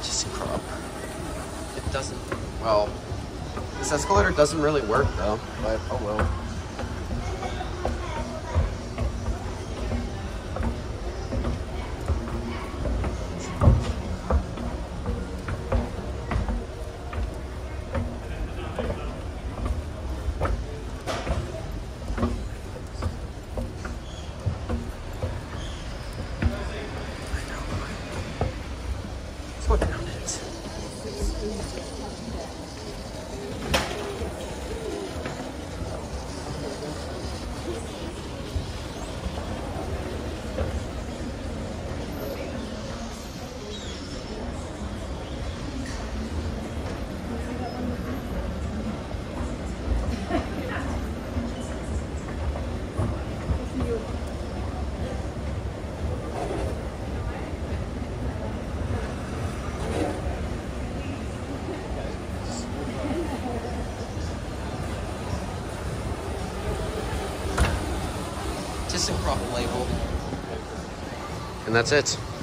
ThyssenKrupp. It doesn't, well, this escalator doesn't really work though, but oh well. Let's go down it. ThyssenKrupp label. And that's it.